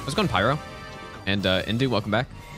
Let's go on Pyro. And Indu, welcome back.